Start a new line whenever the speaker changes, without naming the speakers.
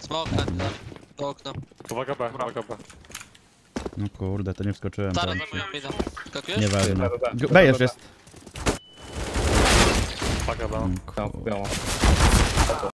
Smok do okna.
Uwaga B, uwaga B.
No kurde, to nie wskoczyłem.
Zaraz
tam.
zajmują mida. Skakujesz?
Nieważne. B już jest.
Uwaga B.
Kur-
Biało.